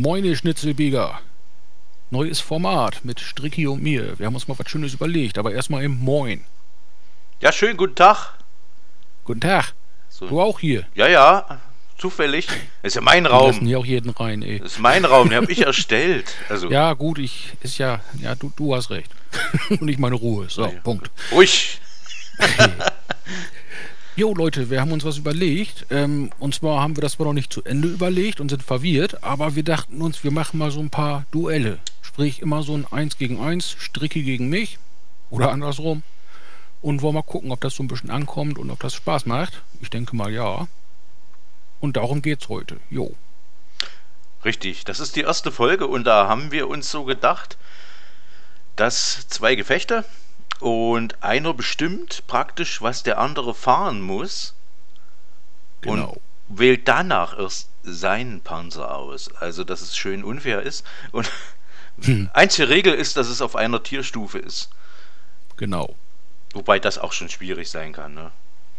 Moine Schnitzelbieger. Neues Format mit Stricki und mir. Wir haben uns mal was Schönes überlegt, aber erstmal im Moin. Ja, schönen guten Tag. Guten Tag. So. Du auch hier. Ja, zufällig. Ist ja mein Wir lassen Raum. hier auch jeden rein, ey. Das ist mein Raum, den habe ich erstellt. Also, Ja, gut, du hast recht. Und ich meine Ruhe. So, Ja. Punkt. ruhig. Jo, Leute, wir haben uns was überlegt. Und zwar haben wir das zwar noch nicht zu Ende überlegt und sind verwirrt, aber wir dachten uns, wir machen mal so ein paar Duelle. Sprich, immer so ein 1 gegen 1, Stricki gegen mich. Oder andersrum. Und wollen mal gucken, ob das so ein bisschen ankommt und ob das Spaß macht. Ich denke mal, ja. Und darum geht's heute. Jo. Richtig, das ist die erste Folge und da haben wir uns so gedacht, dass 2 Gefechte und einer bestimmt praktisch, was der andere fahren muss Genau. und wählt danach erst seinen Panzer aus. Also, dass es schön unfair ist. Und einzige Regel ist, dass es auf einer Tierstufe ist. Genau. Wobei das auch schon schwierig sein kann, ne?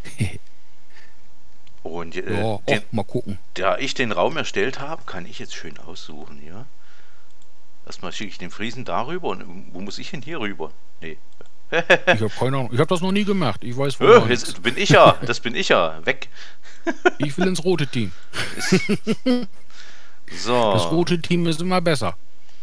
Und Ja, mal gucken. da ich den Raum erstellt habe, kann ich jetzt schön aussuchen hier. Erstmal schicke ich den Friesen darüber und wo muss ich denn hier rüber? Nee. Ich habe keine Ahnung. Ich habe das noch nie gemacht. Ich weiß wohl nichts. Jetzt bin ich ja, das bin ich ja. Weg. Ich will ins rote Team. So. Das rote Team ist immer besser.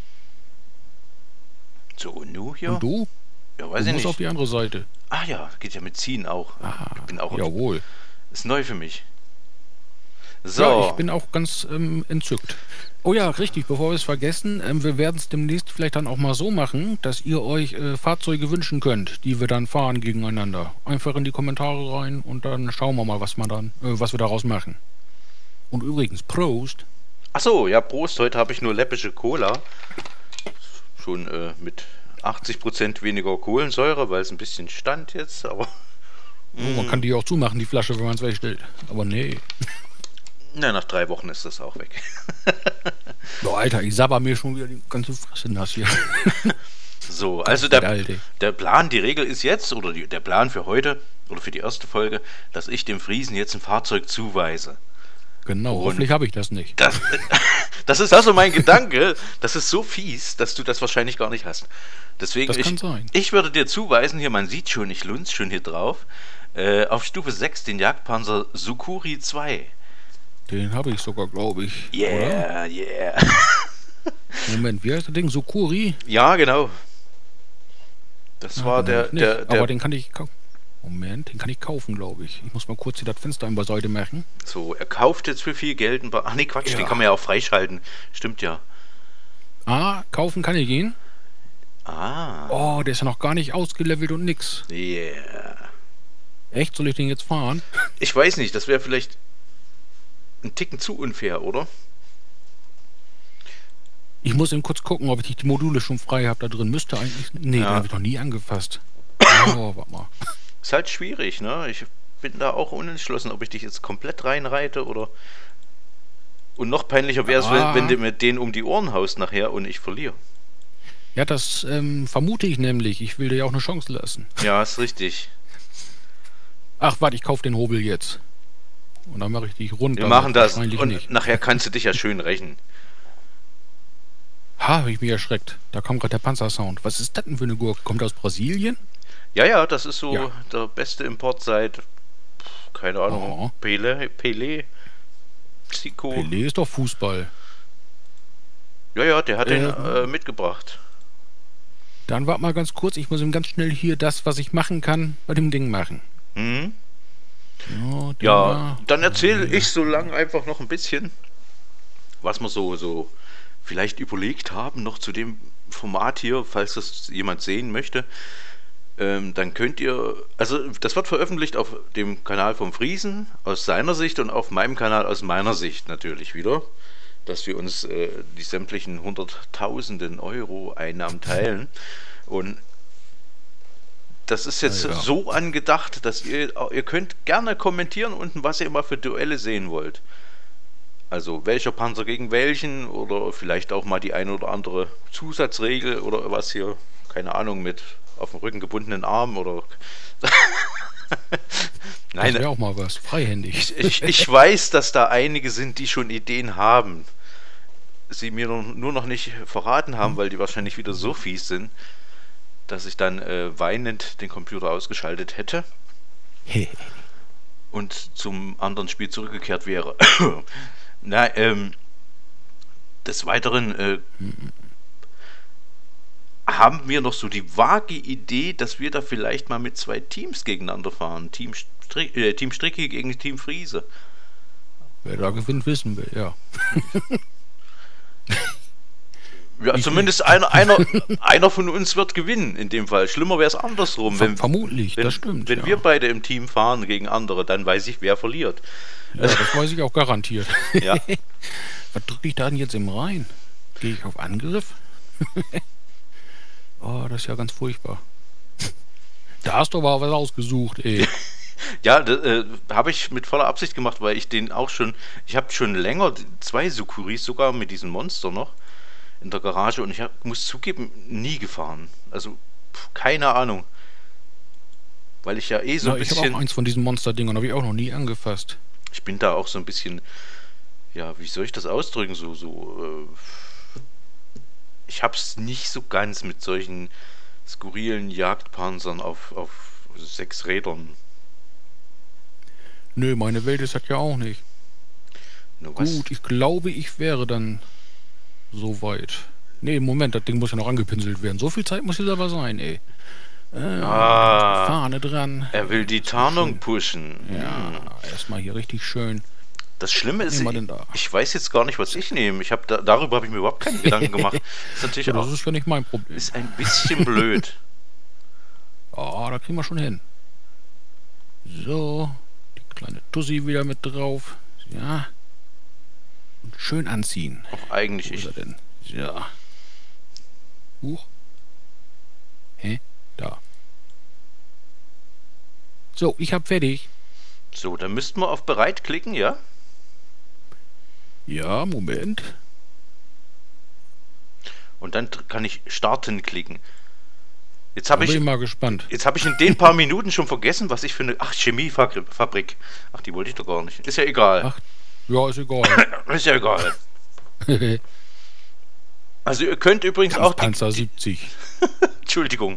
So, und nu hier? Und du? Ja, Du weiß ich musst auf nicht. die andere Seite. Ah ja, geht ja mit Ziehen auch. Ah, Ich bin auch. jawohl. Ist neu für mich. So. Ja, ich bin auch ganz entzückt. Oh ja, richtig, bevor wir es vergessen, wir werden es demnächst vielleicht dann auch mal so machen, dass ihr euch Fahrzeuge wünschen könnt, die wir dann fahren gegeneinander. Einfach in die Kommentare rein und dann schauen wir mal, was wir daraus machen. Und übrigens, Prost! Achso, ja, Prost. Heute habe ich nur läppische Cola. Schon mit 80% weniger Kohlensäure, weil es ein bisschen stand jetzt, aber. Oh, man kann die auch zumachen, die Flasche, wenn man es wegstellt. Aber nee. Na, nach 3 Wochen ist das auch weg. Boah, Alter, ich sabber mir schon wieder die ganze Fresse nass hier. So, also der Plan, die Regel ist jetzt, oder der Plan für heute, oder für die erste Folge, dass ich dem Friesen jetzt ein Fahrzeug zuweise. Genau, Und hoffentlich habe ich das nicht. Das ist also mein Gedanke. Das ist so fies, dass du das wahrscheinlich gar nicht hast. Deswegen, Das kann sein. ich würde dir zuweisen, hier, man sieht schon, ich lunz schon hier drauf, auf Stufe 6 den Jagdpanzer Sukhoi 2. Den habe ich sogar, glaube ich. Yeah, yeah. Oder? Moment, wie heißt das Ding? Sukhoi? Ja, genau. Das war Aber den kann ich kaufen. Moment, den kann ich kaufen, glaube ich. Ich muss mal kurz hier das Fenster in beiseite machen. So, er kauft jetzt für viel Geld ein paar. Ach nee, Quatsch, Ja. den kann man ja auch freischalten. Stimmt ja. Ah, kaufen kann ich ihn. Ah. Oh, der ist ja noch gar nicht ausgelevelt und nix. Yeah. Echt? Soll ich den jetzt fahren? Ich weiß nicht, das wäre vielleicht ein Ticken zu unfair, oder? Ich muss eben kurz gucken, ob ich die Module schon frei habe da drin. Müsste eigentlich... Nee, Ja. den habe ich noch nie angefasst. Oh, warte mal. Ist halt schwierig, ne? Ich bin da auch unentschlossen, ob ich dich jetzt komplett reinreite oder. Und noch peinlicher wäre es, wenn du mir den um die Ohren haust nachher und ich verliere. Ja, das vermute ich nämlich. Ich will dir ja auch eine Chance lassen. Ja, ist richtig. Ach, warte, ich kaufe den Hobel jetzt. Und dann mache ich dich rund. Wir aber machen das wahrscheinlich und nicht. nachher kannst du dich ja schön rächen. Ha, habe ich mich erschreckt. Da kommt gerade der Panzersound. Was ist das denn für eine Gurke? Kommt der aus Brasilien? Ja, das ist so Ja. der beste Import seit, keine Ahnung, Oh. Pelé, Mexiko. Pelé ist doch Fußball. Ja, der hat den mitgebracht. Dann warte mal ganz kurz. Ich muss ihm ganz schnell hier das, was ich machen kann, bei dem Ding machen. Mhm. Ja, den Ja, da. dann erzähle ich so lang einfach noch ein bisschen, was wir so vielleicht überlegt haben, noch zu dem Format hier, falls das jemand sehen möchte. Dann könnt ihr, also das wird veröffentlicht auf dem Kanal vom Friesen aus seiner Sicht und auf meinem Kanal aus meiner Sicht natürlich wieder, dass wir uns die sämtlichen hunderttausenden Euro Einnahmen teilen. Und das ist jetzt Ja. so angedacht, dass ihr könnt gerne kommentieren unten, was ihr immer für Duelle sehen wollt. Also welcher Panzer gegen welchen oder vielleicht auch mal die eine oder andere Zusatzregel oder was hier, keine Ahnung, mit auf dem Rücken gebundenen Arm oder... Das wäre auch mal was. Freihändig. Ich weiß, dass da einige sind, die schon Ideen haben. sie mir nur noch nicht verraten haben, weil die wahrscheinlich wieder so fies sind, dass ich dann weinend den Computer ausgeschaltet hätte und zum anderen Spiel zurückgekehrt wäre. Na, des Weiteren haben wir noch so die vage Idee, dass wir da vielleicht mal mit 2 Teams gegeneinander fahren. Team Stricki gegen Team Friese. Wer da gewinnt, wissen wir, ja. Ja, zumindest einer von uns wird gewinnen in dem Fall. Schlimmer wäre es andersrum. Vermutlich, das stimmt. Wenn wir beide im Team fahren gegen andere, dann weiß ich, wer verliert. Ja, das weiß ich auch garantiert. Ja. Was drücke ich da denn jetzt im Rhein? Gehe ich auf Angriff? Oh, das ist ja ganz furchtbar. Da hast du aber was ausgesucht, ey. Ja, das habe ich mit voller Absicht gemacht, weil ich den auch schon... Ich habe schon länger 2 Sukuris, sogar mit diesem Monster noch, in der Garage. Und ich muss zugeben, nie gefahren. Also, keine Ahnung. Weil ich ja ein Ich habe bisschen... auch eins von diesen Monster-Dingern, habe ich auch noch nie angefasst. Ich bin da auch so ein bisschen... Ja, wie soll ich das ausdrücken? Ich hab's nicht so ganz mit solchen skurrilen Jagdpanzern auf 6 Rädern. Nö, meine Welt ist das ja auch nicht. Gut, ich glaube, ich wäre dann so weit. Nee, Moment, das Ding muss ja noch angepinselt werden. So viel Zeit muss jetzt aber sein, ey. Fahne dran. Er will die Tarnung pushen. Ja, erstmal hier richtig schön. Das Schlimme ist, ich weiß jetzt gar nicht, was ich nehme. Darüber habe ich mir überhaupt keine Gedanken gemacht. Ist natürlich ja, das ist ja nicht mein Problem. Ist ein bisschen blöd. Oh, da kriegen wir schon hin. So, die kleine Tussi wieder mit drauf. Ja. Und schön anziehen. Auch eigentlich Wo ist er denn? Ja. Huch. Hä? Da. So, ich hab fertig. So, dann müssten wir auf bereit klicken, ja? Ja, Moment. Und dann kann ich starten klicken. Jetzt bin ich mal gespannt. Jetzt habe ich in den paar Minuten schon vergessen, was ich für eine... Ach, Chemiefabrik. Ach, die wollte ich doch gar nicht. Ist ja egal. Ach, ja, ist egal. Ist ja egal. Also ihr könnt übrigens auch... Panzer 70. Entschuldigung.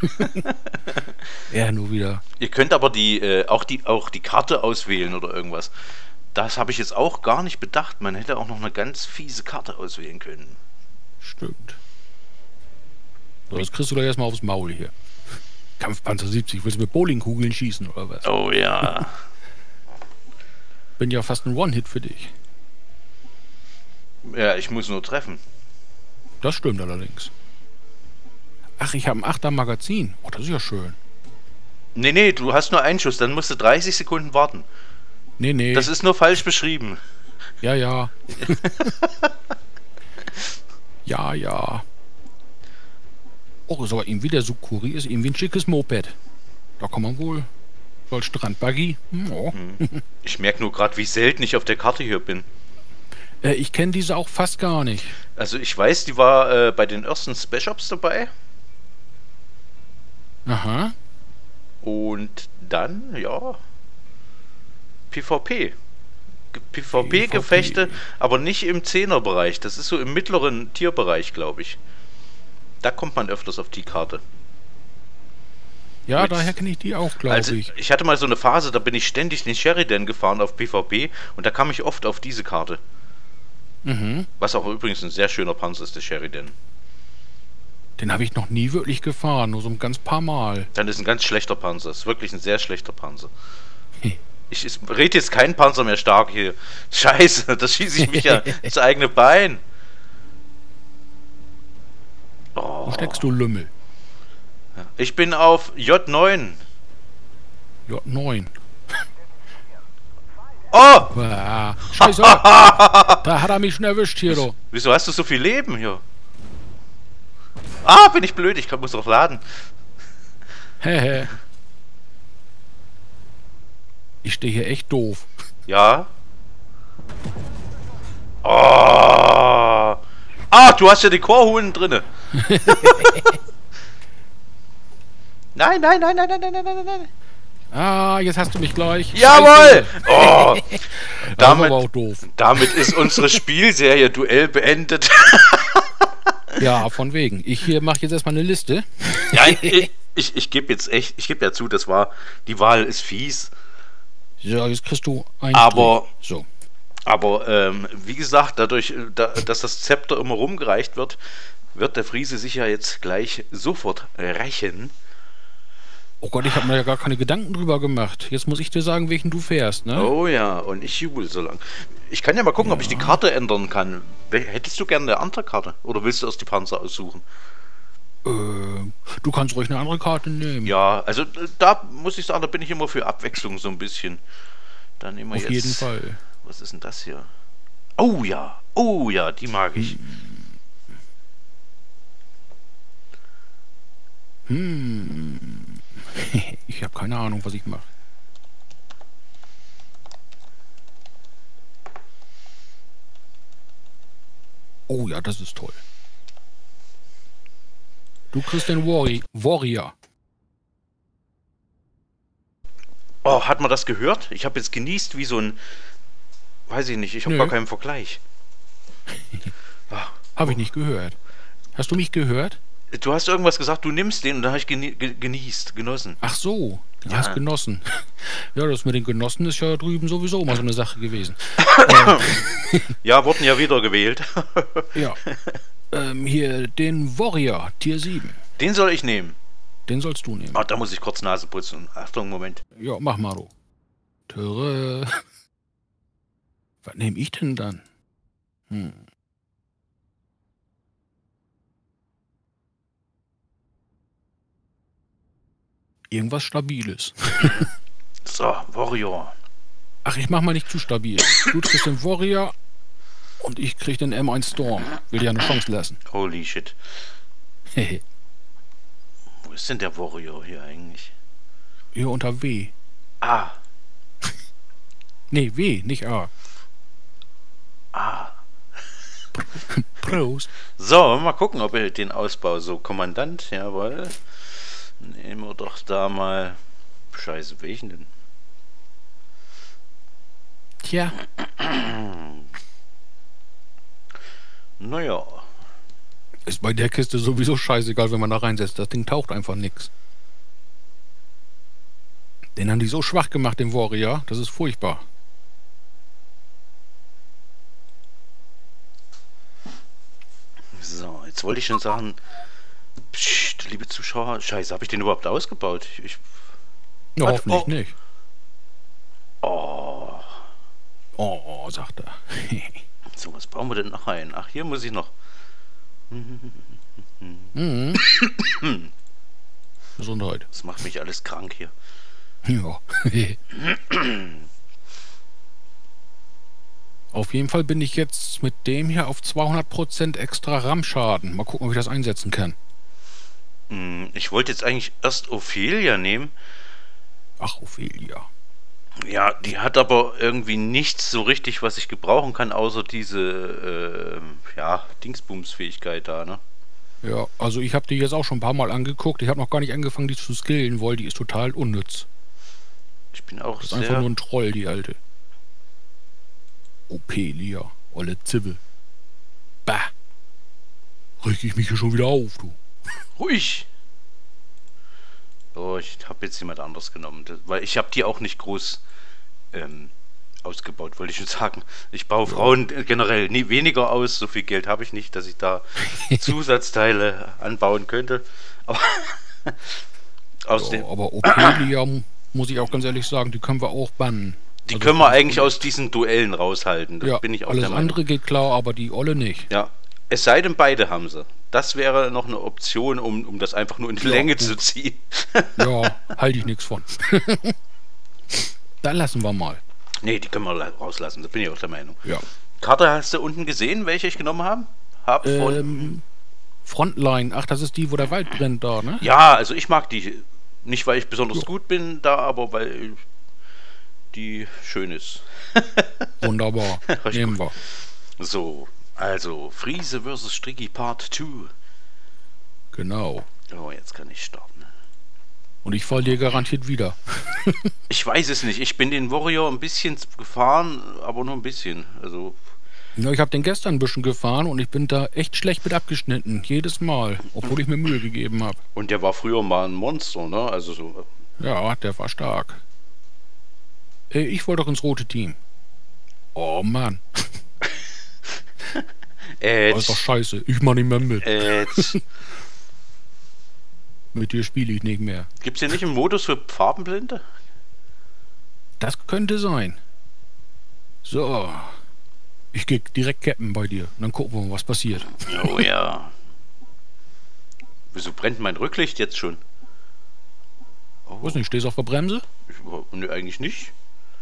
Ja, nur wieder. Ihr könnt aber auch die Karte auswählen oder irgendwas. Das habe ich jetzt auch gar nicht bedacht. Man hätte auch noch eine ganz fiese Karte auswählen können. Stimmt. So, das kriegst du doch erstmal aufs Maul hier. Kampfpanzer 70, willst du mit Bowlingkugeln schießen oder was? Oh ja. Bin ja fast ein One-Hit für dich. Ja, ich muss nur treffen. Das stimmt allerdings. Ach, ich habe ein 8er Magazin. Oh, das ist ja schön. Nee, du hast nur einen Schuss, dann musst du 30 Sekunden warten. Nee. Das ist nur falsch beschrieben. Ja. ja. Oh, ist aber irgendwie der Sukuri ist irgendwie ein schickes Moped. Da kann man wohl... Als Strandbuggy. Oh. Ich merke nur gerade, wie selten ich auf der Karte hier bin. Ich kenne diese auch fast gar nicht. Also ich weiß, die war bei den ersten Special-Ops dabei. Aha. Und dann, ja... PvP-Gefechte, aber nicht im 10er-Bereich. Das ist so im mittleren Tierbereich, glaube ich. Da kommt man öfters auf die Karte. Ja, daher kenne ich die auch, glaube ich. Ich hatte mal so eine Phase, da bin ich ständig den Sheridan gefahren auf PvP und da kam ich oft auf diese Karte. Mhm. Was auch übrigens ein sehr schöner Panzer ist, der Sheridan. Den habe ich noch nie wirklich gefahren, nur so ein ganz paar Mal. Dann ist ein ganz schlechter Panzer. Ist wirklich ein sehr schlechter Panzer. Ich rede jetzt keinen Panzer mehr stark hier. Scheiße, das schieße ich mich ja ins eigene Bein. Oh. Wo steckst du, Lümmel? Ich bin auf J9. J9. Oh! Scheiße! Da hat er mich schon erwischt hier, du. Wieso hast du so viel Leben hier? Ah, bin ich blöd, ich muss drauf laden. Hehe. Ich stehe hier echt doof. Ja. Oh. Ah, du hast ja die Chorhuhn drinne. Nein. Ah, jetzt hast du mich gleich. Jawohl! Scheiße. Oh, Das war aber auch doof. damit ist unsere Spielserie Duell beendet. Ja, von wegen. Ich hier mache jetzt erstmal eine Liste. Ja, ich gebe jetzt echt, ich gebe ja zu, die Wahl ist fies. Ja, jetzt kriegst du ein. Aber- So. Aber wie gesagt, dadurch, dass das Zepter immer rumgereicht wird, wird der Friese sich ja jetzt gleich sofort rächen. Oh Gott, ich habe mir ja gar keine Gedanken drüber gemacht. Jetzt muss ich dir sagen, welchen du fährst, ne? Oh ja, und ich jubel so lang. Ich kann ja mal gucken, ob ich die Karte ändern kann. Hättest du gerne eine andere Karte? Oder willst du erst die Panzer aussuchen? Du kannst ruhig eine andere Karte nehmen. Ja, also da muss ich sagen, da bin ich immer für Abwechslung so ein bisschen. Dann nehmen wir Auf jetzt. jeden Fall. Was ist denn das hier? Oh ja, die mag ich. Ich habe keine Ahnung, was ich mache. Oh ja, das ist toll. Du kriegst den Warrior. Oh, hat man das gehört? Ich habe jetzt genießt wie so ein. Weiß ich nicht, ich habe Nö. gar keinen Vergleich. Habe ich nicht gehört. Hast du mich gehört? Du hast irgendwas gesagt, du nimmst den und dann habe ich genießt, genossen. Ach so, du Ja. hast genossen. Ja, das mit den Genossen ist ja drüben sowieso mal so eine Sache gewesen. Ja, wurden ja wieder gewählt. Ja. Hier den Warrior, Tier 7. Den soll ich nehmen. Den sollst du nehmen. Ah, da muss ich kurz Nase putzen. Achtung, Moment. Ja, mach mal du. Töre. Was nehme ich denn dann? Irgendwas Stabiles. So, Warrior. Ach, ich mach mal nicht zu stabil. Du kriegst den Warrior und ich krieg den M1 Storm. Will dir ja eine Chance lassen. Holy shit. Hehe. Wo ist denn der Warrior hier eigentlich? Hier unter W. Ah, Nee, W, nicht A. ah. Prost. So, mal gucken, ob er den Ausbau so Kommandant, jawohl. Nehmen wir doch da mal. Scheiße, welchen denn? Tja, Naja. ist bei der Kiste sowieso scheißegal, wenn man da reinsetzt. Das Ding taucht einfach nix. Den haben die so schwach gemacht, den Warrior. Das ist furchtbar. So, jetzt wollte ich schon sagen. Psst, liebe Zuschauer, scheiße, habe ich den überhaupt ausgebaut? Ja, Warte, hoffentlich oh. nicht. Oh, Oh, sagt er. so, was brauchen wir denn noch ein? Ach, hier muss ich noch. Mhm. Gesundheit. Das macht mich alles krank hier. Ja. Auf jeden Fall bin ich jetzt mit dem hier auf 200% extra RAM-Schaden. Mal gucken, ob ich das einsetzen kann. Ich wollte jetzt eigentlich erst Ophelia nehmen. Ach, Ophelia. Ja, die hat aber irgendwie nichts so richtig, was ich gebrauchen kann, außer diese, Dingsbums-Fähigkeit da, ne? Ja, also ich habe die jetzt auch schon ein paar Mal angeguckt. Ich habe noch gar nicht angefangen, die zu skillen, weil die ist total unnütz. Ich bin auch Das ist einfach nur ein Troll, die alte. Ophelia, olle Zibbe. Bah. Reg ich mich hier schon wieder auf, du. ruhig. Oh, ich habe jetzt jemand anderes genommen, weil ich habe die auch nicht groß ausgebaut, wollte ich schon sagen. Ich baue Frauen generell nie weniger aus, so viel Geld habe ich nicht, dass ich da Zusatzteile anbauen könnte. Aber, Aber Ophelia, muss ich auch ganz ehrlich sagen, die können wir auch bannen. die Also können wir das- eigentlich aus diesen Duellen raushalten, da Ja, bin ich auch alles der Meinung. andere geht klar, aber die Olle nicht. Ja, es sei denn, beide haben sie. Das wäre noch eine Option, um das einfach nur in die Länge gut. zu ziehen. Ja, halte ich nichts von. Dann lassen wir mal. Nee, die können wir rauslassen, da bin ich auch der Meinung. Ja. Karte hast du unten gesehen, welche ich genommen habe? Frontline, ach, das ist die, wo der Wald brennt da, ne? Ja, also ich mag die. Nicht, weil ich besonders gut bin da, aber weil die schön ist. Wunderbar. Richtig Nehmen wir. So, also Friese vs. Stricki Part 2. Genau. Oh, jetzt kann ich starten. Und ich fall dir garantiert wieder. Ich weiß es nicht. Ich bin den Warrior ein bisschen gefahren, aber nur ein bisschen. Also. Ja, ich habe den gestern ein bisschen gefahren und ich bin da echt schlecht mit abgeschnitten. Jedes Mal. Obwohl ich mir Mühe gegeben habe. Und der war früher mal ein Monster, ne? Also so. Ja, der war stark. Ich wollte doch ins rote Team. Oh Mann. Das ist doch scheiße. Ich mach nicht mehr mit. Mit dir spiele ich nicht mehr. Gibt's hier nicht einen Modus für Farbenblinde? Das könnte sein. So. Ich gehe direkt cappen bei dir. Und dann gucken wir mal, was passiert. Oh ja. Wieso brennt mein Rücklicht jetzt schon? Oh. Weiß nicht, stehst du auf der Bremse? Ne, eigentlich nicht.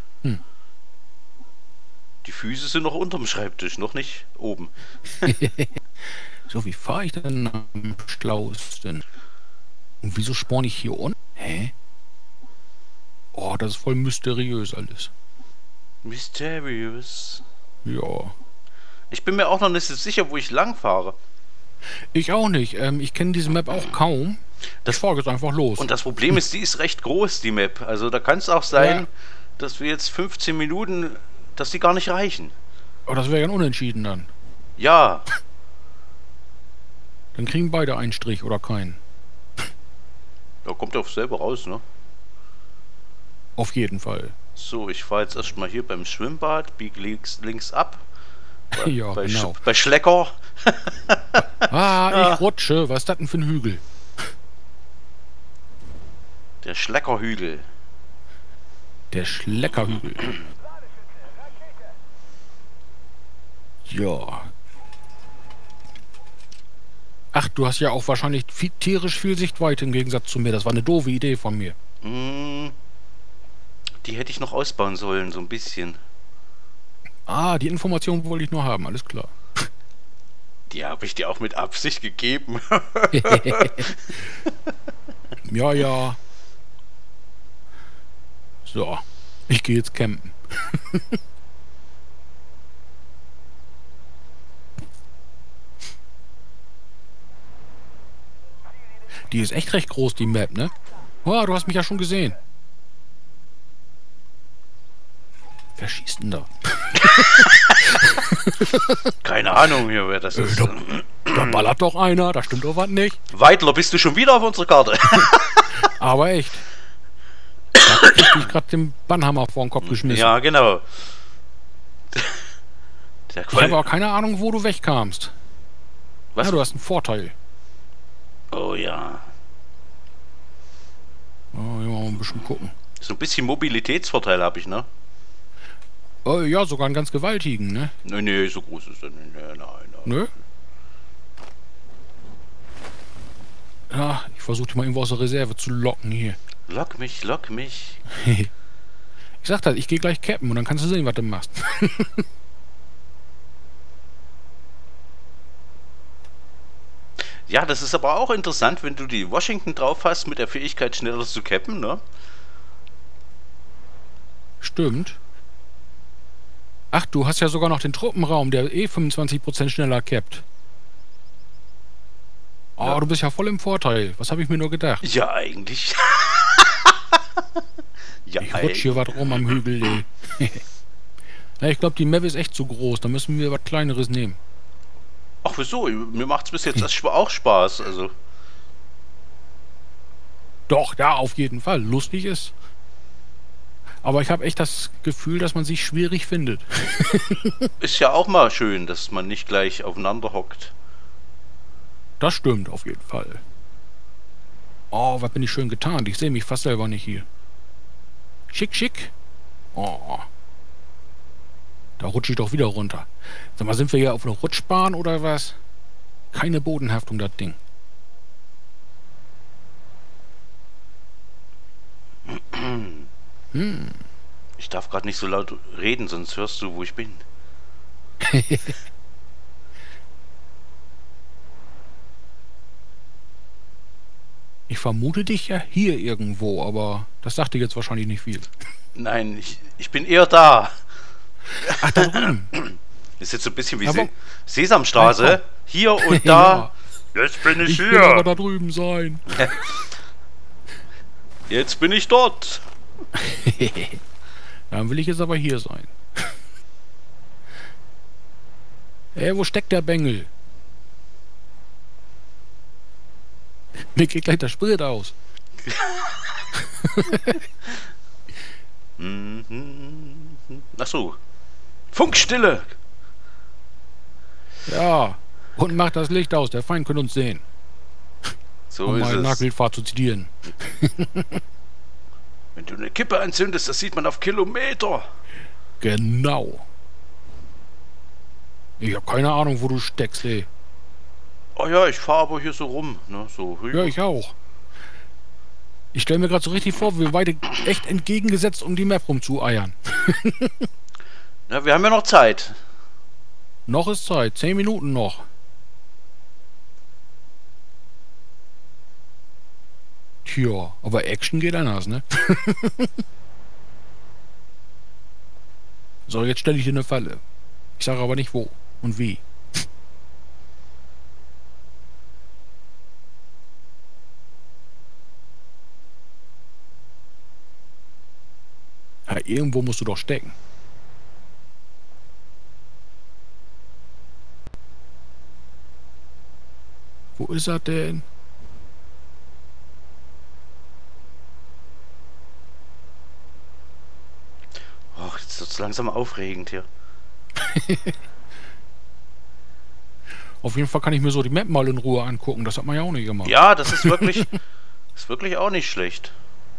Die Füße sind noch unterm Schreibtisch, noch nicht oben. So, wie fahre ich denn am schlauesten? Und wieso spawn ich hier unten? Hä? Oh, das ist voll mysteriös alles. Mysterious. Ja. Ich bin mir auch noch nicht so sicher, wo ich lang fahre. Ich auch nicht. Ich kenne diese Map auch kaum. Ich fahre jetzt einfach los. Und das Problem ist, die ist recht groß, die Map. Also da kann es auch sein, dass wir jetzt 15 Minuten, dass die gar nicht reichen. Aber das wäre ja ein Unentschieden dann. Ja. Dann kriegen beide einen Strich oder keinen. Da kommt er auf selber raus, ne? Auf jeden Fall. So, ich fahre jetzt erstmal hier beim Schwimmbad, biege links ab. Ja, genau. Bei Schlecker. Ich rutsche. Was ist das denn für ein Hügel? Der Schleckerhügel. Der Schleckerhügel. Ja. Ach, du hast ja auch wahrscheinlich tierisch viel Sichtweite im Gegensatz zu mir. Das war eine doofe Idee von mir. Die hätte ich noch ausbauen sollen, so ein bisschen. Die Information wollte ich nur haben, alles klar. Die habe ich dir auch mit Absicht gegeben. Ja, ja. So, ich gehe jetzt campen. Die ist echt recht groß, die Map, ne? Oh, du hast mich ja schon gesehen. Wer schießt denn da? Keine Ahnung hier, wer das ist. Da ballert doch einer, da stimmt doch was nicht. Weidler, bist du schon wieder auf unserer Karte? Aber echt. Da hab ich gerade den Bannhammer vor den Kopf geschmissen. Ja, genau. Ich habe auch keine Ahnung, wo du wegkamst. Was? Ja, du hast einen Vorteil. Oh ja. Oh, ja, mal ein bisschen gucken. So ein bisschen Mobilitätsvorteil habe ich, ne? Oh, ja, sogar einen ganz gewaltigen, ne? Nee, so groß ist er nicht. Nein. Nö? Ja, ich versuche dich mal irgendwo aus der Reserve zu locken hier. Lock mich. Ich sag das, ich gehe gleich cappen und dann kannst du sehen, was du machst. Ja, das ist aber auch interessant, wenn du die Washington drauf hast, mit der Fähigkeit schneller zu cappen, ne? Stimmt. Ach, du hast ja sogar noch den Truppenraum, der 25% schneller cappt. Oh, ja. Du bist ja voll im Vorteil. Was habe ich mir nur gedacht? Ja, eigentlich. Ja, ich rutsch hier was rum am Hügel, ey. Ja, ich glaube, die Map ist echt zu groß. Da müssen wir was Kleineres nehmen. Ach, wieso? Mir macht's bis jetzt auch Spaß, also. Doch, ja, auf jeden Fall. Lustig ist. Aber ich habe echt das Gefühl, dass man sich schwierig findet. Ist ja auch mal schön, dass man nicht gleich aufeinander hockt. Das stimmt, auf jeden Fall. Oh, was bin ich schön getarnt. Ich sehe mich fast selber nicht hier. Schick. Oh. Da rutsche ich doch wieder runter. Sag mal, sind wir hier auf einer Rutschbahn oder was? Keine Bodenhaftung, das Ding. Ich darf gerade nicht so laut reden, sonst hörst du, wo ich bin. Ich vermute dich ja hier irgendwo, aber das sagt dir jetzt wahrscheinlich nicht viel. Nein, ich bin eher da. Ach, da drüben. Ist jetzt so ein bisschen wie Sesamstraße. Hier und da. Ja. Jetzt bin ich hier. Ich will aber da drüben sein. Jetzt bin ich dort. Dann will ich jetzt aber hier sein. Ey, wo steckt der Bengel? Mir geht gleich der Sprit aus. Ach so. Funkstille! Ja, und macht das Licht aus, der Feind könnte uns sehen. So Um ist mal es. Nagelfahrt zu zitieren. Wenn du eine Kippe anzündest, das sieht man auf Kilometer. Genau. Ich habe keine Ahnung, wo du steckst, ey. Oh ja, ich fahre aber hier so rum. Ne, so rüber. Ja, ich auch. Ich stelle mir gerade so richtig vor, wir beide echt entgegengesetzt um die Map rumzueiern. Ja, wir haben ja noch Zeit. Noch ist Zeit, 10 Minuten noch. Tja, aber Action geht anders, ne? So, jetzt stelle ich dir eine Falle. Ich sage aber nicht wo und wie. Ja, irgendwo musst du doch stecken. Wo ist er denn? Och, jetzt wird's langsam aufregend hier. Auf jeden Fall kann ich mir so die Map mal in Ruhe angucken. Das hat man ja auch nicht gemacht. Ja, das ist wirklich, auch nicht schlecht.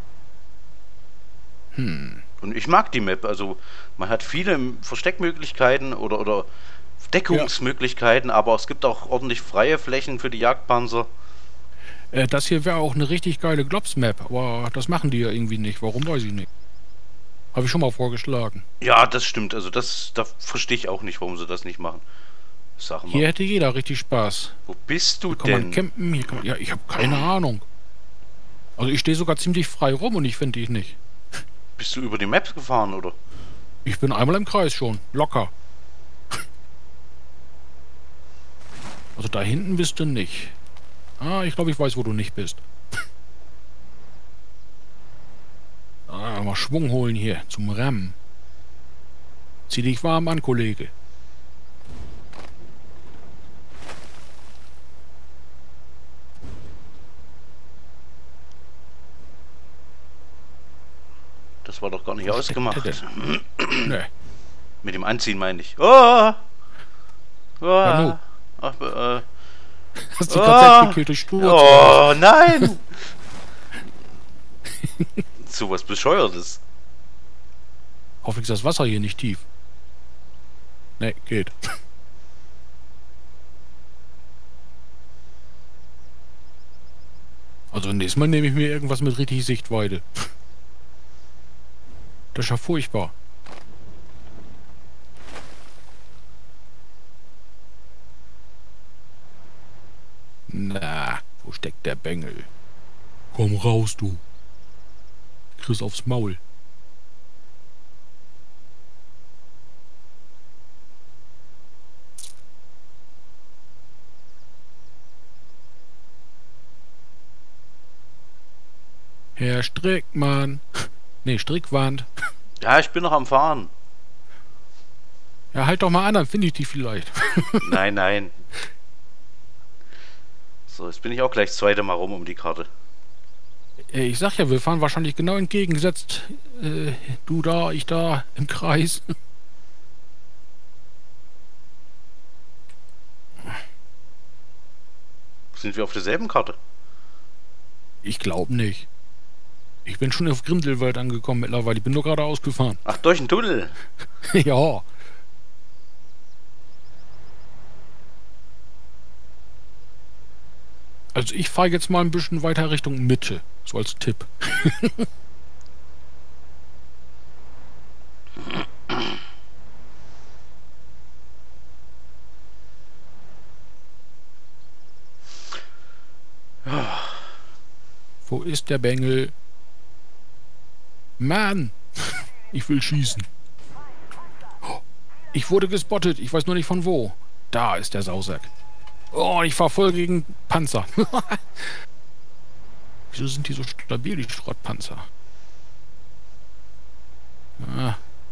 Und ich mag die Map. Also man hat viele Versteckmöglichkeiten oder Deckungsmöglichkeiten, aber es gibt auch ordentlich freie Flächen für die Jagdpanzer. Das hier wäre auch eine richtig geile Globs-Map, aber das machen die ja irgendwie nicht. Warum, weiß ich nicht. Habe ich schon mal vorgeschlagen. Ja, das stimmt. Also da verstehe ich auch nicht, warum sie das nicht machen. Sag mal. Hier hätte jeder richtig Spaß. Wo bist du Hier kann man denn? campen, hier kann man, ja, ich habe keine Ahnung. Also ich stehe sogar ziemlich frei rum und ich finde dich nicht. Bist du über die Map gefahren, oder? Ich bin einmal im Kreis schon, locker. Also da hinten bist du nicht. Ah, ich glaube, ich weiß, wo du nicht bist. Ah, mal Schwung holen hier zum Rammen. Zieh dich warm an, Kollege. Das war doch gar nicht Wo steckt ausgemacht. der denn? Nee. Mit dem Anziehen meine ich. Oh! Oh! Ja, nu. Ach, Hast die KZ gekillt durch Sturz. oh nein! So was Bescheuertes. Hoffentlich ist das Wasser hier nicht tief. Nee, geht. Also nächstes Mal nehme ich mir irgendwas mit richtig Sichtweite. Das ist ja furchtbar. Na, wo steckt der Bengel? Komm raus, du. Kriegst aufs Maul. Herr Strickmann. Nee, Strickwand. Ja, ich bin noch am Fahren. Ja, halt doch mal an, dann finde ich die vielleicht. Nein, nein. So, jetzt bin ich auch gleich das zweite Mal rum um die Karte. Ich sag ja, wir fahren wahrscheinlich genau entgegengesetzt. Du da, ich da, im Kreis. Sind wir auf derselben Karte? Ich glaube nicht. Ich bin schon auf Grindelwald angekommen mittlerweile. Ich bin nur gerade ausgefahren. Ach, durch den Tunnel. Ja. Also ich fahre jetzt mal ein bisschen weiter Richtung Mitte. So als Tipp. Wo ist der Bengel? Mann! Ich will schießen. Ich wurde gespottet. Ich weiß nur nicht von wo. Da ist der Sausack. Oh, ich fahr voll gegen Panzer. Wieso sind die so stabil, die Schrottpanzer?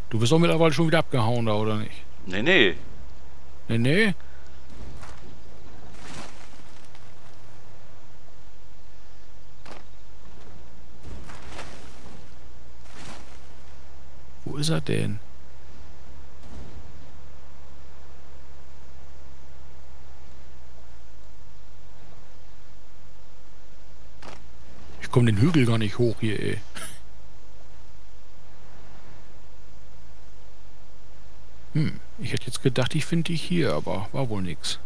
Du bist doch mittlerweile schon wieder abgehauen da, oder nicht? Nee, nee. Nee, nee. Wo ist er denn? Ich komme den Hügel gar nicht hoch hier, ey. Ich hätte jetzt gedacht, ich finde dich hier, aber war wohl nix.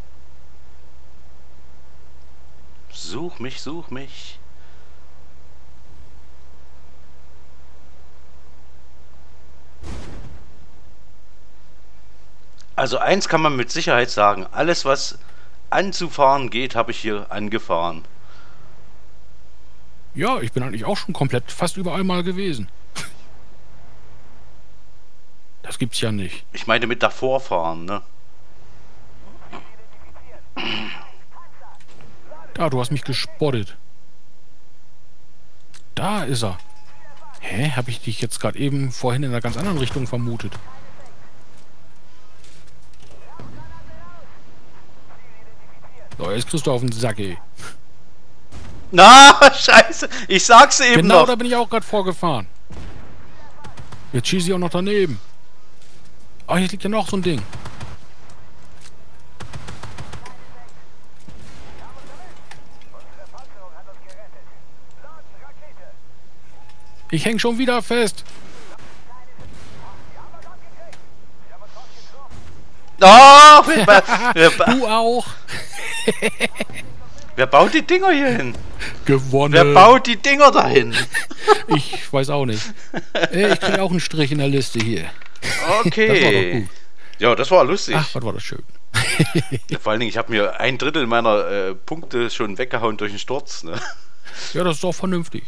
Such mich, such mich. Also eins kann man mit Sicherheit sagen. Alles, was anzufahren geht, habe ich hier angefahren. Ja, ich bin eigentlich auch schon komplett fast überall mal gewesen. Das gibt's ja nicht. Ich meine mit davor fahren, ne? Da, du hast mich gespottet. Da ist er. Hä? Habe ich dich jetzt gerade eben vorhin in einer ganz anderen Richtung vermutet? So, jetzt kriegst du auf den Sack, ey. Na, scheiße. Ich sag's eben Genau, noch. da bin ich auch gerade vorgefahren. Jetzt schieße ich auch noch daneben. Ah, hier liegt ja noch so ein Ding. Ich häng schon wieder fest. Oh, Du auch. wer baut die Dinger hier hin? Gewonnen. Wer baut die Dinger dahin? Ich weiß auch nicht. Ich krieg auch einen Strich in der Liste hier. Okay. Das war doch gut. Ja, das war lustig. Ach, was war das schön. Vor allen Dingen, ich habe mir 1/3 meiner Punkte schon weggehauen durch den Sturz. Ne? Ja, das ist doch vernünftig.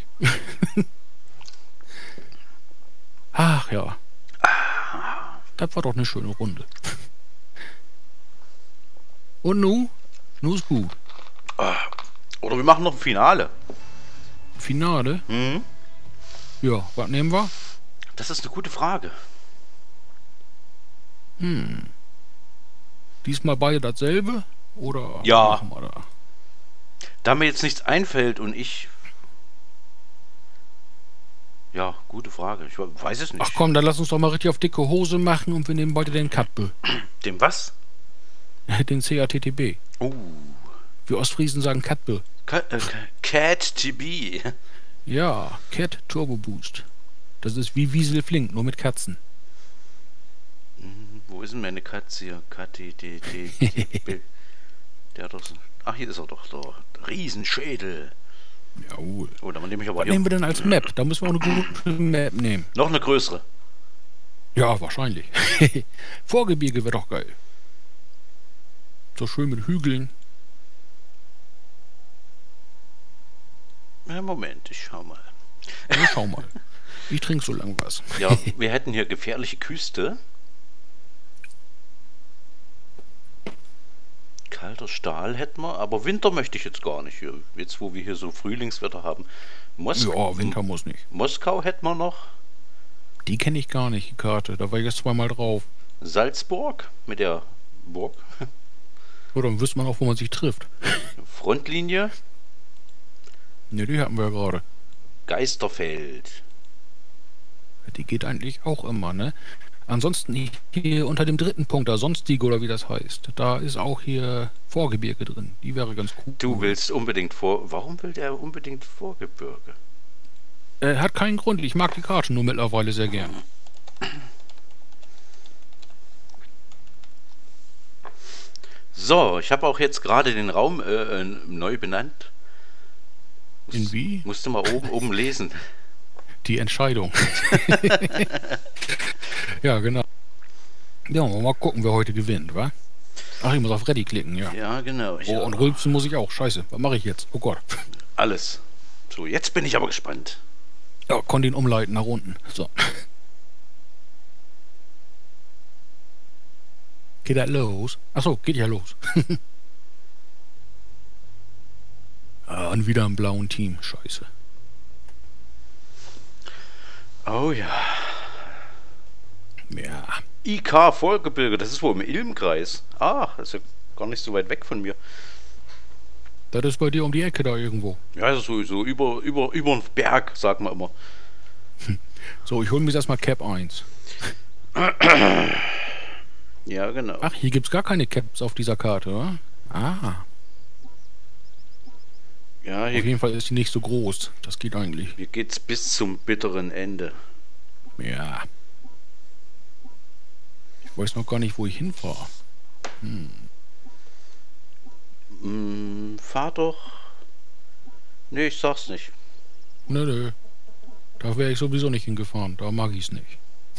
Ach ja. Das war doch eine schöne Runde. Und nu? Nu ist gut. Oder wir machen noch ein Finale. Finale? Mhm. Ja, was nehmen wir? Das ist eine gute Frage. Diesmal beide dasselbe? Oder Ja. was machen wir da? Da mir jetzt nichts einfällt und ich... Ja, gute Frage. Ich weiß es nicht. Ach komm, dann lass uns doch mal richtig auf dicke Hose machen und wir nehmen beide den Katbe. Dem was? Den CATTB. Wir Ostfriesen sagen Katbe. Cat TB. Ja, Cat Turbo Boost. Das ist wie Wiesel Flink, nur mit Katzen. Wo ist denn meine Katze hier? Der hat doch so... Ach, hier ist er doch. Der Riesenschädel. Jawohl. Oh, dann nehme ich aber Was nehmen wir denn als Map? Da müssen wir auch eine gute Map nehmen. noch eine größere. Ja, wahrscheinlich. Vorgebirge wäre doch geil. So schön mit Hügeln. Moment, ich schau mal. Ja, schau mal. Ich trinke so lang was. Ja, wir hätten hier gefährliche Küste. Kalter Stahl hätten wir, aber Winter möchte ich jetzt gar nicht. Jetzt, wo wir hier so Frühlingswetter haben. Ja, Winter muss nicht. Moskau hätten wir noch. Die kenne ich gar nicht, die Karte. Da war ich jetzt zweimal drauf. Salzburg mit der Burg. Oder dann wüsste man auch, wo man sich trifft. Frontlinie. Ne, die hatten wir ja gerade. Geisterfeld. Die geht eigentlich auch immer, ne? Ansonsten hier unter dem dritten Punkt, da Sonstige oder wie das heißt, da ist auch hier Vorgebirge drin. Die wäre ganz cool. Du willst unbedingt Warum will der unbedingt Vorgebirge? Hat keinen Grund. Ich mag die Karte nur mittlerweile sehr gern. So, ich habe auch jetzt gerade den Raum neu benannt. In wie? Musste mal oben lesen. Die Entscheidung. Ja, genau. Ja, mal gucken, wer heute gewinnt, wa? Ach, ich muss auf Ready klicken, ja. Ja, genau. Oh, und rülpsen muss ich auch. Scheiße, was mache ich jetzt? Oh Gott. Alles. So, jetzt bin ich aber gespannt. Ja, konnte ihn umleiten nach unten. So. Geht das los? Achso, geht ja los. Und wieder im blauen Team. Scheiße. Oh ja. Ja, IK Vorgebirge, das ist wohl im Ilmkreis. Ah, das ist ja gar nicht so weit weg von mir. das ist bei dir um die Ecke da irgendwo. Ja, also so über den Berg, sagen wir immer. So, ich hole mir jetzt erstmal Cap 1. Ja, genau. Ach, hier gibt's gar keine Caps auf dieser Karte, oder? Ah, Ja, auf hier, jeden Fall ist die nicht so groß. Das geht eigentlich. hier geht's bis zum bitteren Ende. Ja. Ich weiß noch gar nicht, wo ich hinfahre. Fahr doch. Nee, ich sag's nicht. Nö, nö. Da wäre ich sowieso nicht hingefahren. Da mag ich's nicht.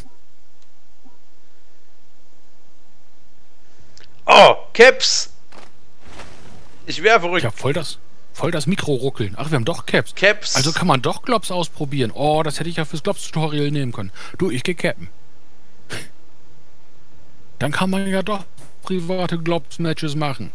Oh, Caps! Ich wäre verrückt. Ich hab voll das Mikro-Ruckeln. Ach, wir haben doch Caps. Caps! Also kann man doch Globs ausprobieren. Oh, das hätte ich ja fürs Globs-Tutorial nehmen können. Du, ich geh cappen. Dann kann man ja doch private Globs-Matches machen.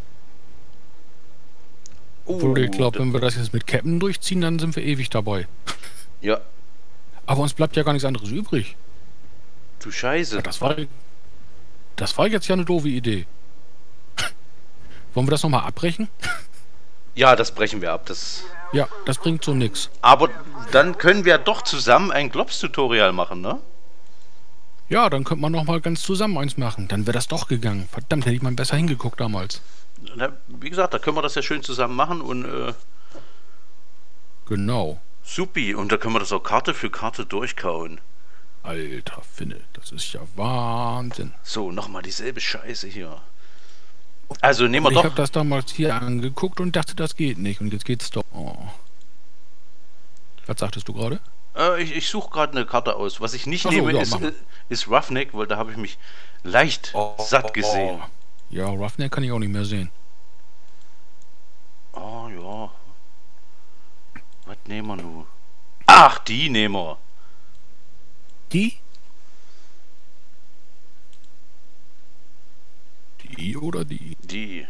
Obwohl, ich glaube, wenn wir das jetzt mit Cappen durchziehen, dann sind wir ewig dabei. Ja, Aber uns bleibt ja gar nichts anderes übrig. du Scheiße. Ja, das war jetzt ja eine doofe Idee. Wollen wir das nochmal abbrechen? Ja, das brechen wir ab. Ja, das bringt so nix. Aber dann können wir doch zusammen ein Globs-Tutorial machen, ne? Ja, dann könnte man nochmal ganz zusammen eins machen. Dann wäre das doch gegangen. Verdammt, hätte ich mal besser hingeguckt damals. Na, wie gesagt, da können wir das ja schön zusammen machen und Genau. supi. Und da können wir das auch Karte für Karte durchkauen. Alter Finne, das ist ja Wahnsinn. So, nochmal dieselbe Scheiße hier. Also nehmen Und wir ich habe doch. das damals hier angeguckt und dachte, das geht nicht. Und jetzt geht's doch. Oh. Was sagtest du gerade? Ich suche gerade eine Karte aus. Was ich nicht Ach so, nehme, ja, ist, mach mal. ist Roughneck, weil da habe ich mich leicht satt gesehen. Ja, Roughneck kann ich auch nicht mehr sehen. Oh ja. Was nehmen wir nun? Ach, die nehmen wir. Die? Die oder die? Die.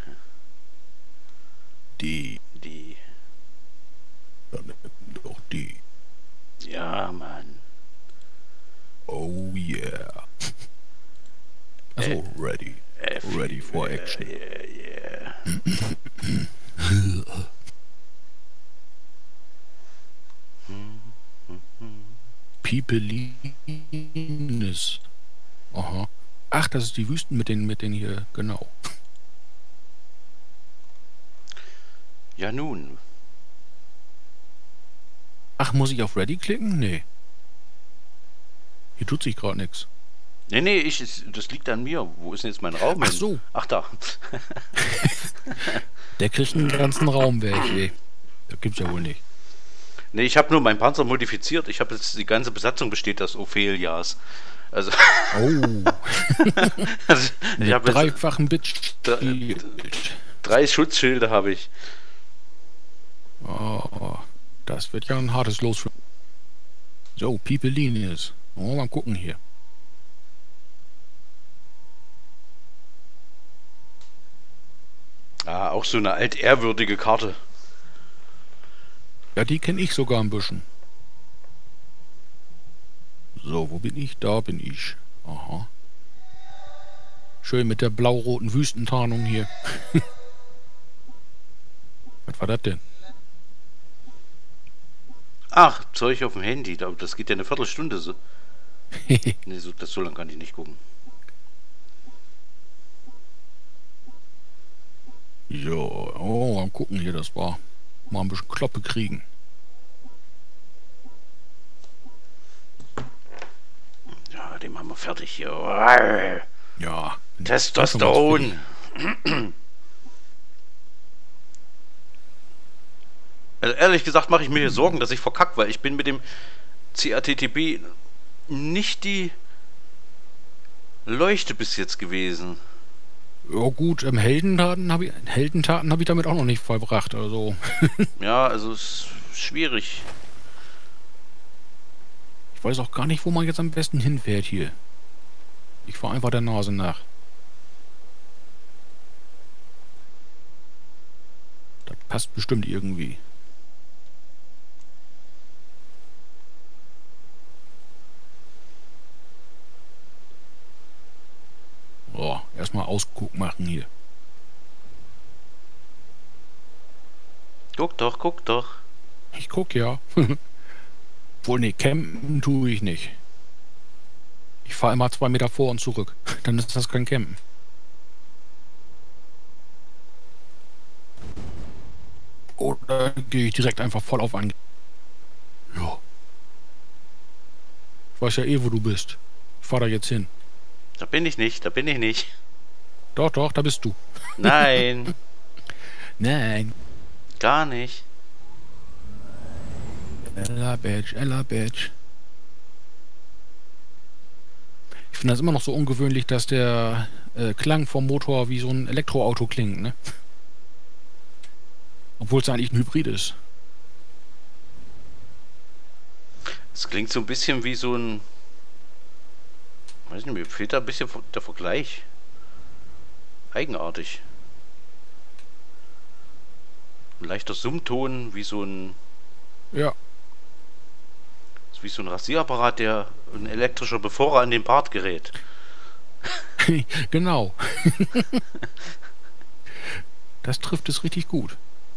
Die. Die. Dann nimm doch die. Ja, Mann. Oh yeah. Also ready. Ready for action. Yeah. Pipelines. Aha. Ach, das ist die Wüsten mit den hier, genau. Ja, nun. Ach, muss ich auf Ready klicken? Nee. Hier tut sich gerade nichts. Nee, das liegt an mir. Wo ist denn jetzt mein Raum? Ach hin? so. Ach, da. Der kriegt einen ganzen Raum weg, ey. Das gibt's ja wohl nicht. Nee, ich habe nur meinen Panzer modifiziert. Ich habe jetzt die ganze Besatzung besteht aus Ophelias. Also, Oh. also ich Mit habe dreifachen Bit. 3 Schutzschilde habe ich. Oh, das wird ja ein hartes Los für. So, Pipelines. Oh, mal gucken hier. Ah, auch so eine altehrwürdige Karte. Ja, die kenne ich sogar ein bisschen. So, wo bin ich? Da bin ich. Aha. Schön mit der blau-roten Wüstentarnung hier. Was war das denn? Ach, Zeug auf dem Handy. Das geht ja eine Viertelstunde so. Nee, so lange kann ich nicht gucken. So, oh, mal gucken hier, das war. Mal ein bisschen Kloppe kriegen. Ja, den machen wir fertig hier. Ja. Testosteron. Also ehrlich gesagt mache ich mir hier Sorgen, dass ich verkacke, weil ich bin mit dem CATTB nicht die Leuchte bis jetzt gewesen. Ja gut, Heldentaten habe ich damit auch noch nicht vollbracht. Also Ja, also es ist schwierig. ich weiß auch gar nicht, wo man jetzt am besten hinfährt hier. Ich fahre einfach der Nase nach. Das passt bestimmt irgendwie. So, erstmal Ausguck machen hier. Guck doch, guck doch. Ich guck ja. Wohl nee, campen tue ich nicht. Ich fahre immer 2 Meter vor und zurück. Dann ist das kein Campen. Oder gehe ich direkt einfach voll auf an. Ja. Ich weiß ja eh, wo du bist. Ich fahr da jetzt hin. Da bin ich nicht, da bin ich nicht. Doch, doch, da bist du. Nein, Nein. gar nicht. Ella Badge, Ella Badge. Ich finde das immer noch so ungewöhnlich, dass der Klang vom Motor wie so ein Elektroauto klingt, ne? Obwohl es eigentlich ein Hybrid ist. Es klingt so ein bisschen wie so ein... Weiß nicht, mir fehlt da ein bisschen der Vergleich. Eigenartig. Ein leichter Summton, wie so ein... Ja. Wie so ein Rasierapparat, der ein elektrischer Befahrer an den Bart gerät. Genau. Das trifft es richtig gut.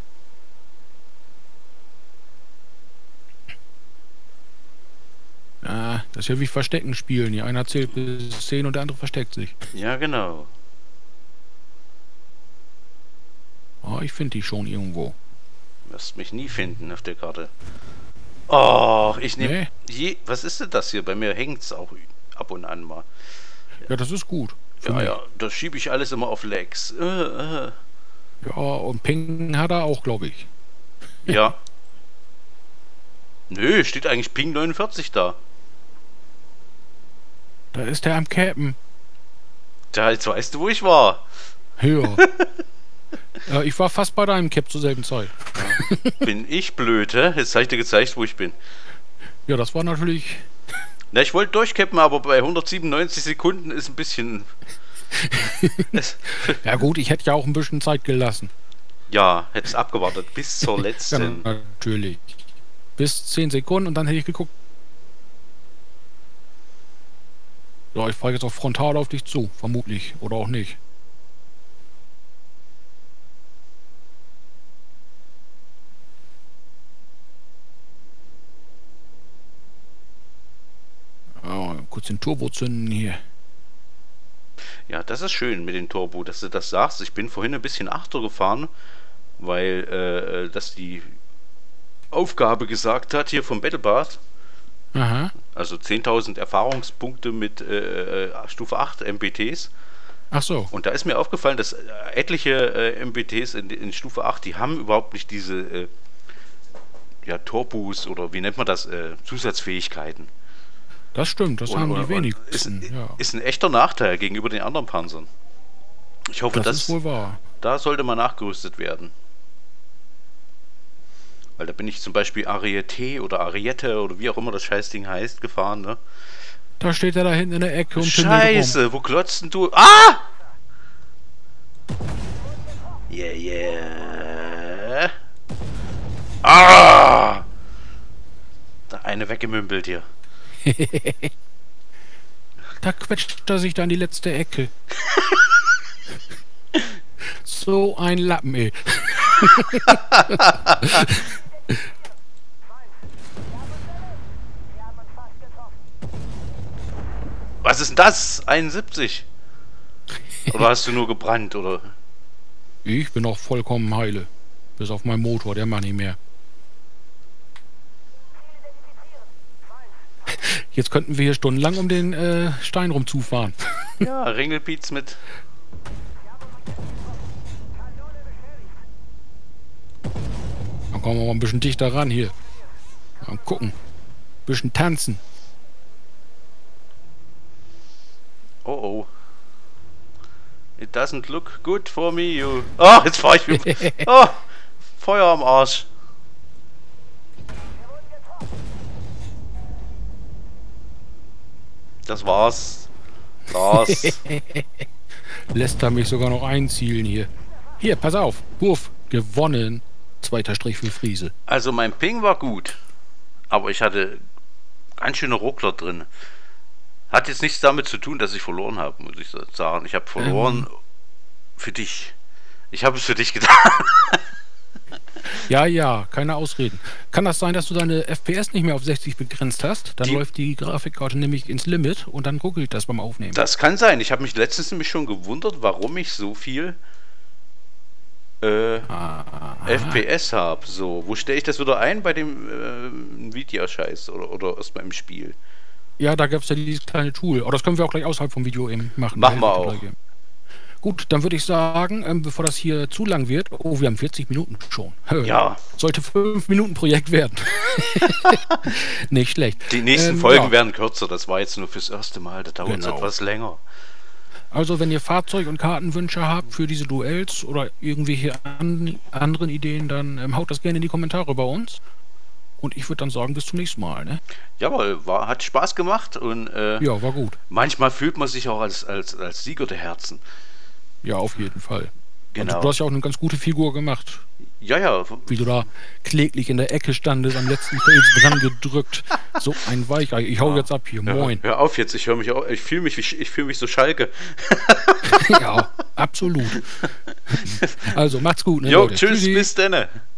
Ah, das ist ja wie Verstecken spielen. Die einer zählt bis 10 und der andere versteckt sich. Ja, genau. Oh, ich finde die schon irgendwo. Du wirst mich nie finden auf der Karte. Oh, ich nehme... Nee. Was ist denn das hier? Bei mir hängt es auch ab und an mal. Ja, das ist gut. Ja, ja, das schiebe ich alles immer auf Legs. Ja, und Ping hat er auch, glaube ich. Ja. Nö, steht eigentlich Ping 49 da. Da ist der am Capen. Ja, jetzt weißt du, wo ich war. Ja. Ja, ich war fast bei deinem Cap zur selben Zeit. Bin ich blöd, hä? Jetzt habe ich dir gezeigt, wo ich bin. Ja, das war natürlich... Na, ich wollte durchcappen, aber bei 197 Sekunden ist ein bisschen... Ja gut, ich hätte ja auch ein bisschen Zeit gelassen. Ja, hättest abgewartet bis zur letzten. Ja, natürlich. Bis 10 Sekunden und dann hätte ich geguckt. Ja, ich fahre jetzt auch frontal auf dich zu, vermutlich. Oder auch nicht. Oh, kurz den Turbo zünden hier. Ja, das ist schön mit dem Turbo, dass du das sagst. Ich bin vorhin ein bisschen Achter gefahren, weil das die Aufgabe gesagt hat hier vom Battlebart. Aha. Also 10.000 Erfahrungspunkte mit Stufe 8 MBTs. Ach so. Und da ist mir aufgefallen, dass etliche MBTs in Stufe 8, die haben überhaupt nicht diese ja, Turbos oder wie nennt man das, Zusatzfähigkeiten. Das stimmt, das haben die wenigsten. Ist ein echter Nachteil gegenüber den anderen Panzern. Ich hoffe, das ist wohl wahr. Da sollte mal nachgerüstet werden. Weil da bin ich zum Beispiel Ariete oder Ariette oder wie auch immer das Scheißding heißt, gefahren, ne? Da steht er da hinten in der Ecke und Scheiße, wo glotzt denn du? Ah! Yeah, yeah. Ah! Da eine weggemümpelt hier. Da quetscht er sich dann die letzte Ecke. So ein Lappen, ey. Was ist denn das? 71? Oder hast du nur gebrannt, oder? Ich bin auch vollkommen heile. Bis auf meinen Motor, der macht nicht mehr. Jetzt könnten wir hier stundenlang um den Stein rumzufahren. Ja, Ringelpiez mit. Dann kommen wir mal ein bisschen dichter ran hier. Mal gucken. Ein bisschen tanzen. Oh oh. It doesn't look good for me, you. Oh, jetzt fahr ich wieder. Oh, Feuer am Arsch. Das war's. Das. Lässt er mich sogar noch einzielen hier. Hier, pass auf. Wurf. Gewonnen. Zweiter Strich für Friese. Also mein Ping war gut. Aber ich hatte ganz schöne Ruckler drin. Hat jetzt nichts damit zu tun, dass ich verloren habe, muss ich sagen. Ich habe verloren für dich. Ich habe es für dich getan. Ja, keine Ausreden. Kann das sein, dass du deine FPS nicht mehr auf 60 begrenzt hast? Dann läuft die Grafikkarte nämlich ins Limit und dann ruckelt das beim Aufnehmen. Das kann sein. Ich habe mich letztens nämlich schon gewundert, warum ich so viel FPS habe. So, wo stelle ich das wieder ein? Bei dem Nvidia-Scheiß oder erst beim Spiel? Ja, da gab es ja dieses kleine Tool. Aber das können wir auch gleich außerhalb vom Video eben machen. Machen wir auch. Gut, dann würde ich sagen, bevor das hier zu lang wird, wir haben 40 Minuten schon. Ja. Sollte 5-Minuten-Projekt werden. Nicht schlecht. Die nächsten Folgen werden kürzer, das war jetzt nur fürs erste Mal, da dauert es etwas länger. Also wenn ihr Fahrzeug- und Kartenwünsche habt für diese Duells oder irgendwelche anderen Ideen, dann haut das gerne in die Kommentare bei uns. Und ich würde dann sagen, bis zum nächsten Mal. Ne? Jawohl, hat Spaß gemacht und ja, war gut. Manchmal fühlt man sich auch als Sieger der Herzen. Ja, auf jeden Fall. Genau. Also, du hast ja auch eine ganz gute Figur gemacht. Ja. Wie du da kläglich in der Ecke standest, am letzten Fels dran gedrückt. So ein Weichei. Ich hau jetzt ab hier. Moin. Hör auf jetzt, ich fühle mich so Schalke. Ja, absolut. Also, macht's gut. Ne, Jo, Leute. tschüss, Tschüssi. bis denne.